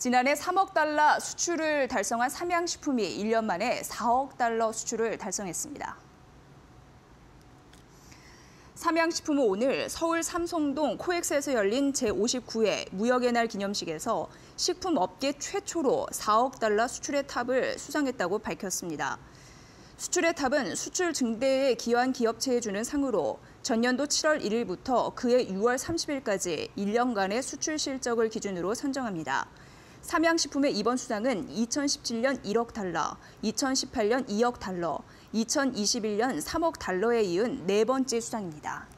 지난해 3억 달러 수출을 달성한 삼양식품이 1년 만에 4억 달러 수출을 달성했습니다. 삼양식품은 오늘 서울 삼성동 코엑스에서 열린 제59회 무역의 날 기념식에서 식품업계 최초로 4억 달러 수출의 탑을 수상했다고 밝혔습니다. 수출의 탑은 수출 증대에 기여한 기업체에 주는 상으로 전년도 7월 1일부터 그해 6월 30일까지 1년간의 수출 실적을 기준으로 선정합니다. 삼양식품의 이번 수상은 2017년 1억 달러, 2018년 2억 달러, 2021년 3억 달러에 이은 네 번째 수상입니다.